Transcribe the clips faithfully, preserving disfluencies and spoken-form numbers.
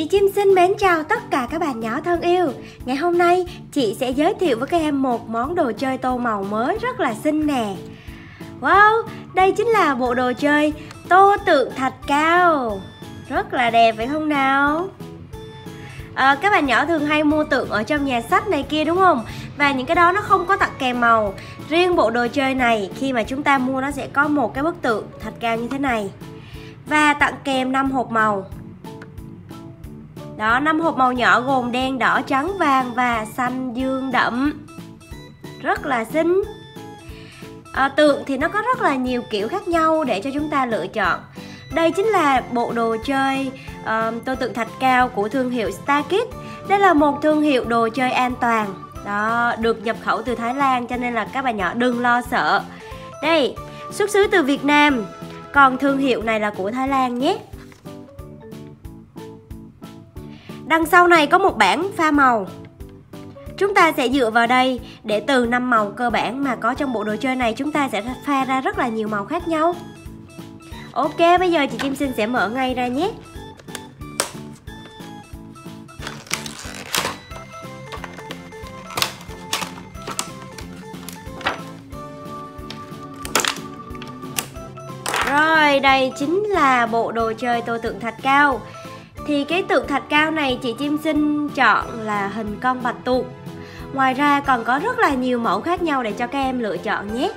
Chim xin mến chào tất cả các bạn nhỏ thân yêu. Ngày hôm nay chị sẽ giới thiệu với các em một món đồ chơi tô màu mới rất là xinh nè. Wow, đây chính là bộ đồ chơi tô tượng thạch cao. Rất là đẹp phải không nào? À, các bạn nhỏ thường hay mua tượng ở trong nhà sách này kia đúng không? Và những cái đó nó không có tặng kèm màu. Riêng bộ đồ chơi này khi mà chúng ta mua nó sẽ có một cái bức tượng thạch cao như thế này. Và tặng kèm năm hộp màu. Đó, năm hộp màu nhỏ gồm đen, đỏ, trắng, vàng và xanh dương đậm. Rất là xinh. à, Tượng thì nó có rất là nhiều kiểu khác nhau để cho chúng ta lựa chọn. Đây chính là bộ đồ chơi uh, tô tượng thạch cao của thương hiệu StarKid. Đây là một thương hiệu đồ chơi an toàn. Đó, được nhập khẩu từ Thái Lan cho nên là các bạn nhỏ đừng lo sợ. Đây, xuất xứ từ Việt Nam. Còn thương hiệu này là của Thái Lan nhé. Đằng sau này có một bảng pha màu. Chúng ta sẽ dựa vào đây để từ năm màu cơ bản mà có trong bộ đồ chơi này chúng ta sẽ pha ra rất là nhiều màu khác nhau. Ok, bây giờ chị Chim Xin sẽ mở ngay ra nhé. Rồi, đây chính là bộ đồ chơi tô tượng thạch cao. Thì cái tượng thạch cao này chị Chim Xin chọn là hình con bạch tuộc. Ngoài ra còn có rất là nhiều mẫu khác nhau để cho các em lựa chọn nhé.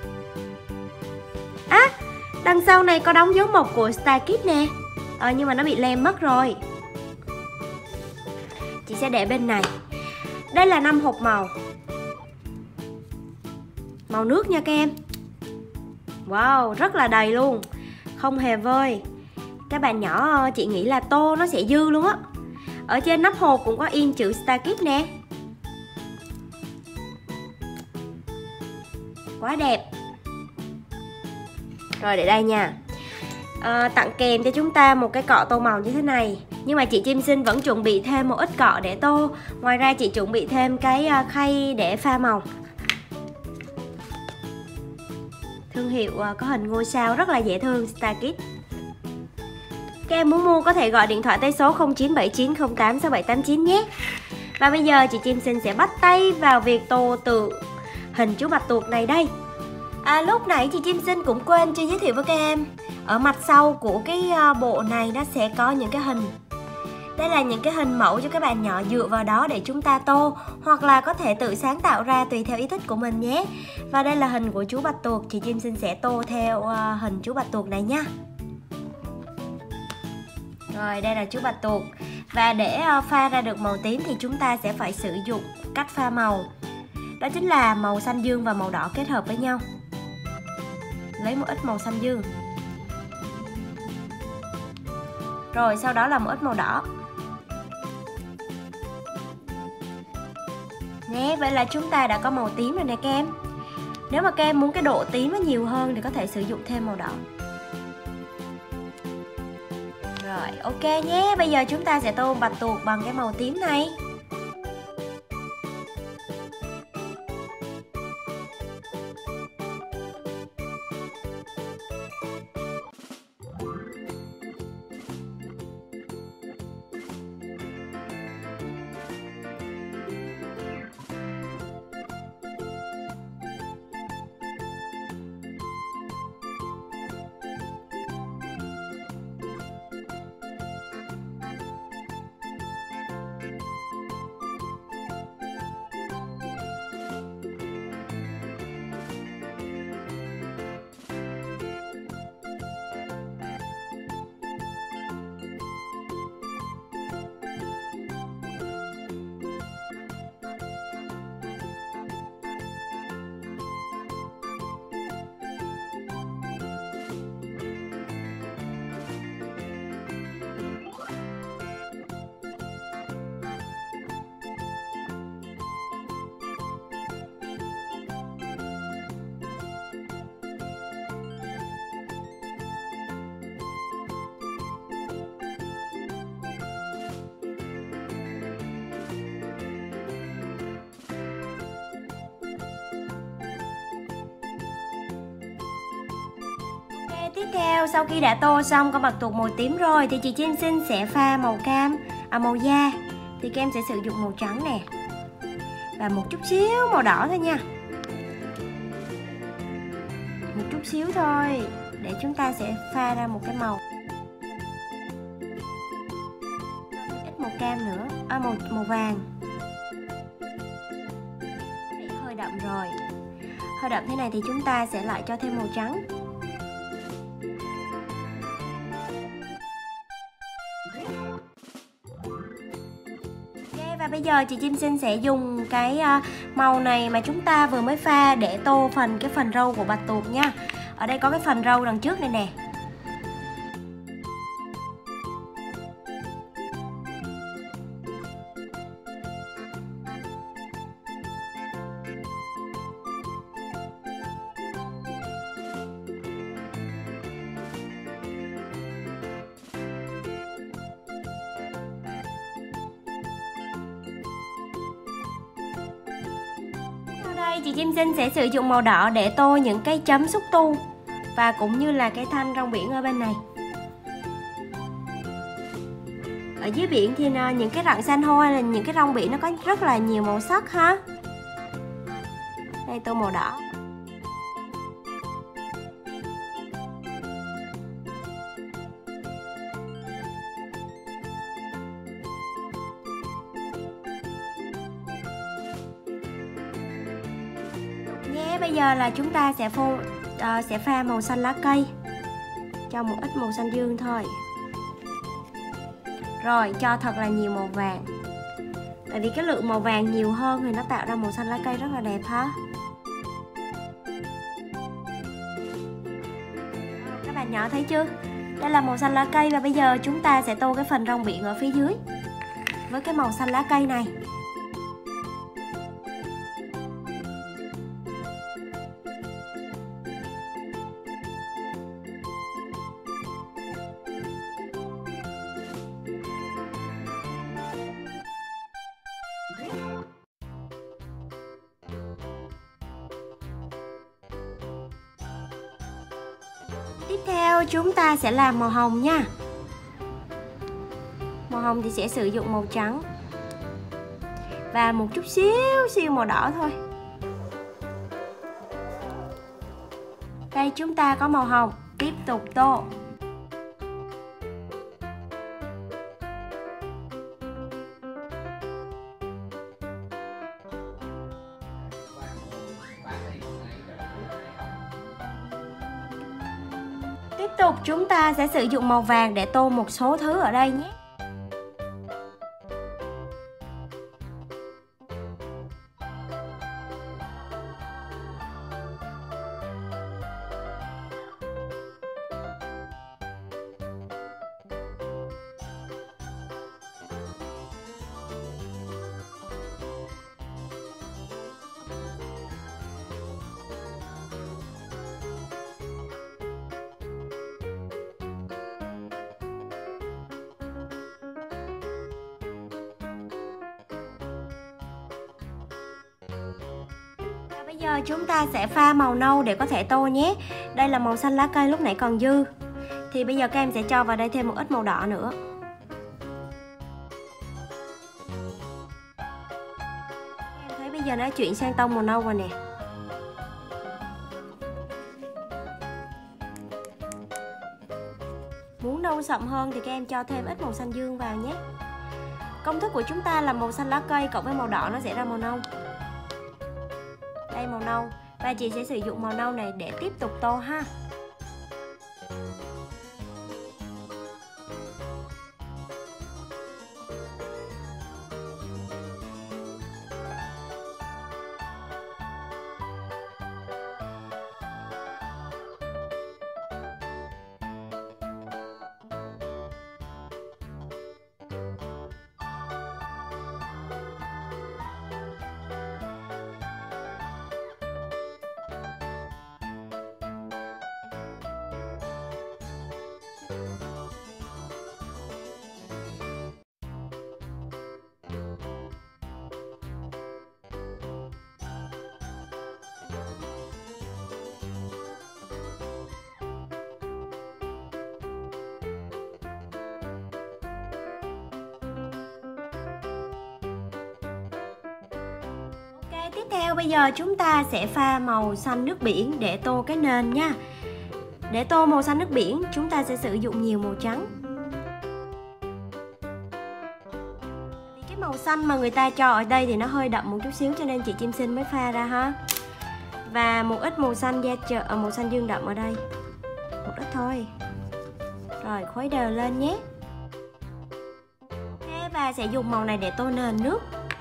À, đằng sau này có đóng dấu mộc của StarKid nè. Ờ, nhưng mà nó bị lem mất rồi. Chị sẽ để bên này. Đây là năm hộp màu. Màu nước nha các em. Wow, rất là đầy luôn. Không hề vơi. Các bạn nhỏ chị nghĩ là tô nó sẽ dư luôn á. Ở trên nắp hộp cũng có in chữ StarKid nè. Quá đẹp. Rồi để đây nha. à, Tặng kèm cho chúng ta một cái cọ tô màu như thế này. Nhưng mà chị Chim Xin vẫn chuẩn bị thêm một ít cọ để tô. Ngoài ra chị chuẩn bị thêm cái khay để pha màu. Thương hiệu có hình ngôi sao rất là dễ thương, StarKid. Các em muốn mua có thể gọi điện thoại tới số không chín bảy chín không tám sáu bảy tám chín nhé. Và bây giờ chị Chim Xin sẽ bắt tay vào việc tô tượng hình chú bạch tuộc này đây. À, lúc nãy chị Chim Xin cũng quên chưa giới thiệu với các em. Ở mặt sau của cái bộ này nó sẽ có những cái hình. Đây là những cái hình mẫu cho các bạn nhỏ dựa vào đó để chúng ta tô. Hoặc là có thể tự sáng tạo ra tùy theo ý thích của mình nhé. Và đây là hình của chú bạch tuộc. Chị Chim Xin sẽ tô theo hình chú bạch tuộc này nha. Rồi, đây là chú bạch tuộc. Và để pha ra được màu tím thì chúng ta sẽ phải sử dụng cách pha màu. Đó chính là màu xanh dương và màu đỏ kết hợp với nhau. Lấy một ít màu xanh dương. Rồi sau đó là một ít màu đỏ. Nè, vậy là chúng ta đã có màu tím rồi nè các em. Nếu mà các em muốn cái độ tím nó nhiều hơn thì có thể sử dụng thêm màu đỏ. Rồi, ok nhé. Bây giờ chúng ta sẽ tô bạch tuộc bằng cái màu tím này. Tiếp theo, sau khi đã tô xong con bạch tuộc màu tím rồi thì chị Chim Xin sẽ pha màu cam. à, màu da thì các em sẽ sử dụng màu trắng nè. Và một chút xíu màu đỏ thôi nha. Một chút xíu thôi để chúng ta sẽ pha ra một cái màu. Ít màu cam nữa, à, màu, màu vàng. Hơi đậm rồi. Hơi đậm thế này thì chúng ta sẽ lại cho thêm màu trắng. Và bây giờ chị Chim Xin sẽ dùng cái màu này mà chúng ta vừa mới pha để tô phần cái phần râu của bạch tuộc nha. Ở đây có cái phần râu đằng trước này nè. Đây chị Chim Xin sẽ sử dụng màu đỏ để tô những cái chấm xúc tu và cũng như là cái thanh rong biển ở bên này. Ở dưới biển thì những cái rặng san hô hay là những cái rong biển nó có rất là nhiều màu sắc ha. Đây tô màu đỏ. Nhé, bây giờ là chúng ta sẽ phô uh, sẽ pha màu xanh lá cây, cho một ít màu xanh dương thôi, rồi cho thật là nhiều màu vàng, tại vì cái lượng màu vàng nhiều hơn thì nó tạo ra màu xanh lá cây rất là đẹp ha. Các bạn nhỏ thấy chưa, đây là màu xanh lá cây và bây giờ chúng ta sẽ tô cái phần rong biển ở phía dưới với cái màu xanh lá cây này. Tiếp theo chúng ta sẽ làm màu hồng nha. Màu hồng thì sẽ sử dụng màu trắng và một chút xíu xíu màu đỏ thôi. Đây chúng ta có màu hồng, tiếp tục tô. Tiếp tục chúng ta sẽ sử dụng màu vàng để tô một số thứ ở đây nhé. Bây giờ chúng ta sẽ pha màu nâu để có thể tô nhé. Đây là màu xanh lá cây lúc nãy còn dư, thì bây giờ các em sẽ cho vào đây thêm một ít màu đỏ nữa. Em thấy bây giờ nó chuyển sang tông màu nâu rồi nè. Muốn nâu sậm hơn thì các em cho thêm ít màu xanh dương vào nhé. Công thức của chúng ta là màu xanh lá cây cộng với màu đỏ nó sẽ ra màu nâu. Đây màu nâu, và chị sẽ sử dụng màu nâu này để tiếp tục tô ha. Ok, tiếp theo bây giờ chúng ta sẽ pha màu xanh nước biển để tô cái nền nha. Để tô màu xanh nước biển, chúng ta sẽ sử dụng nhiều màu trắng. Vì cái màu xanh mà người ta cho ở đây thì nó hơi đậm một chút xíu cho nên chị Chim Xin mới pha ra ha. Và một ít màu xanh da trời, màu xanh dương đậm ở đây. Một ít thôi. Rồi khuấy đều lên nhé. Ok, và sẽ dùng màu này để tô nền nước.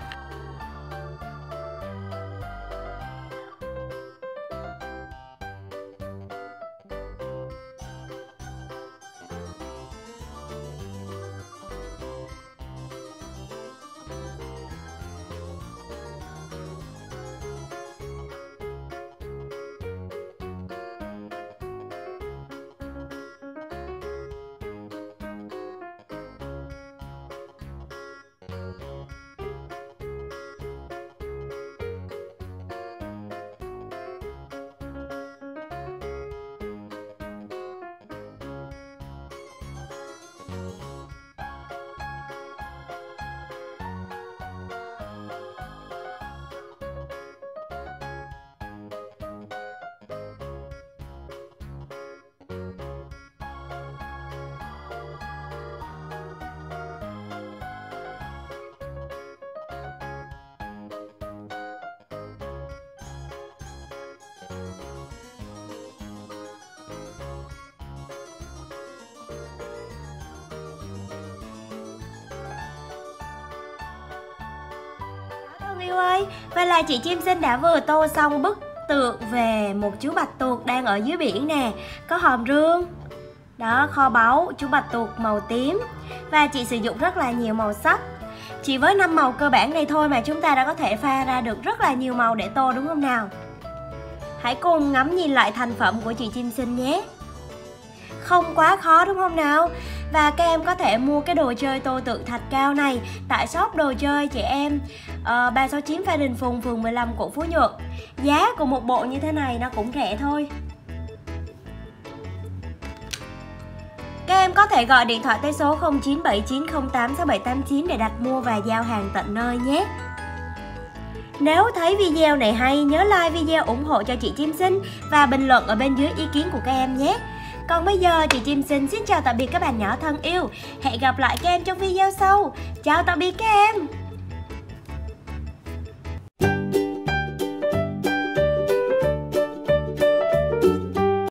Yêu ơi, vậy là chị Chim Xin đã vừa tô xong bức tượng về một chú bạch tuộc đang ở dưới biển nè. Có hòm rương, đó, kho báu, chú bạch tuộc màu tím. Và chị sử dụng rất là nhiều màu sắc. Chỉ với năm màu cơ bản này thôi mà chúng ta đã có thể pha ra được rất là nhiều màu để tô, đúng không nào? Hãy cùng ngắm nhìn lại thành phẩm của chị Chim Xin nhé. Không quá khó đúng không nào? Và các em có thể mua cái đồ chơi tô tượng thạch cao này tại shop đồ chơi trẻ em uh, ba sáu chín Phan Đình Phùng, phường mười lăm, quận Phú Nhuận. Giá của một bộ như thế này nó cũng rẻ thôi. Các em có thể gọi điện thoại tới số không chín bảy chín không tám sáu bảy tám chín để đặt mua và giao hàng tận nơi nhé. Nếu thấy video này hay, nhớ like video ủng hộ cho chị Chim Xin và bình luận ở bên dưới ý kiến của các em nhé. Còn bây giờ chị Chim Xin xin chào tạm biệt các bạn nhỏ thân yêu. Hẹn gặp lại các em trong video sau. Chào tạm biệt các em.